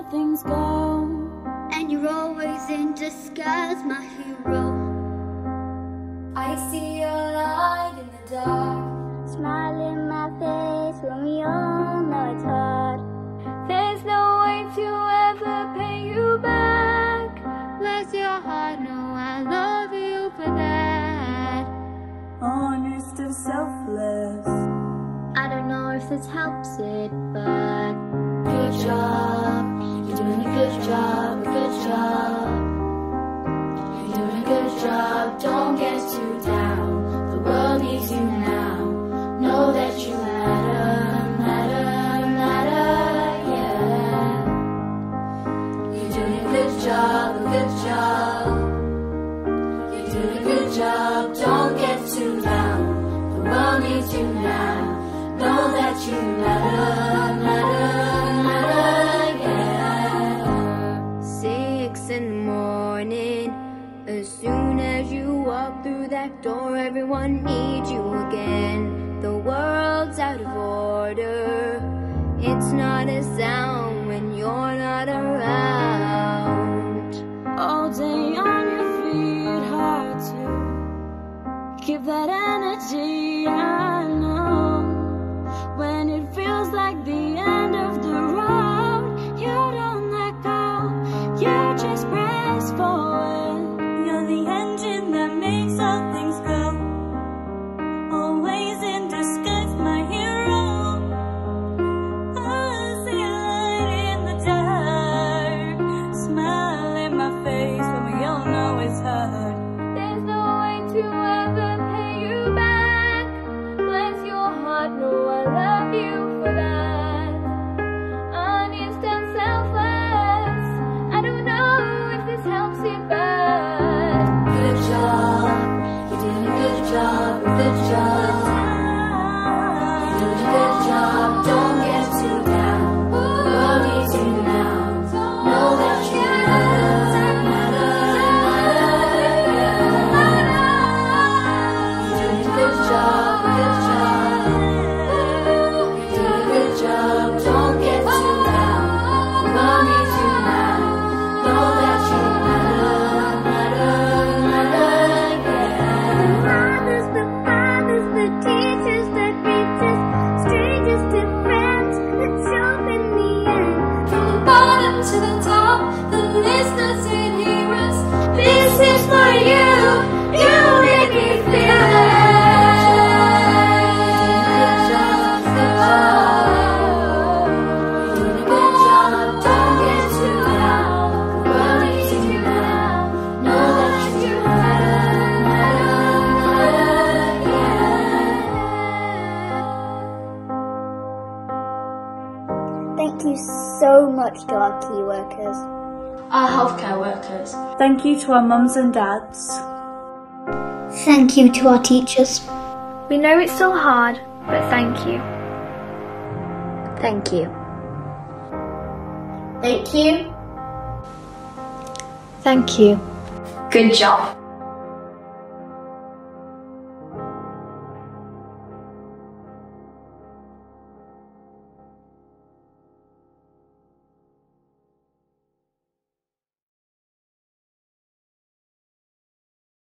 how things go. And you're always in disguise, my hero. I see your light in the dark, Smile in my face when we all know it's hard. there's no way to ever pay you back. Bless your heart, know I love you for that. Honest and selfless. I don't know if this helps it, but Good job, you're doing a good job, good job. You're doing a good job, don't get too down. The world needs you now. Know that you matter, matter, matter, yeah. You're doing a good job, good job. You're doing a good job, don't get too down. The world needs you now. Know that you matter, matter, matter, yeah. 6 in the morning, as soon as you walk through that door, everyone needs you again. The world's out of order, it's not a sound when you're not around. All day on your feet, hard to keep that energy. I know when it feels like the end of the road, you don't let go, you just press forward. You're the engine that makes all things go. Always in disguise, my hero. I see a light in the dark, smile in my face when we all know it's hard. There's no way to ever pay you back. Bless your heart, know I love you for that. Honest and selfless, I don't know if this helps it, but Good job, you're doing a good job, good job. You're doing a good job, don't get too down. The world needs you now. Know that you matter, matter, matter, yeah. You're doing a good job, good job. You're doing a good job, don't get too down. The world needs you now. Know that you matter, matter, matter, yeah. fathers, the teachers, the greeters, strangers to friends, let's hope in the end. From the bottom to the top, the listeners and hearers, this is for you. You make me feel it. Good job, good job. You're doing a good job, don't get too down. The world needs you now. Know that you matter, matter, matter, yeah. Thank you so much to our key workers. Our healthcare workers. Thank you to our mums and dads. Thank you to our teachers. We know it's still hard, but thank you. Thank you. Thank you. Thank you. Good job.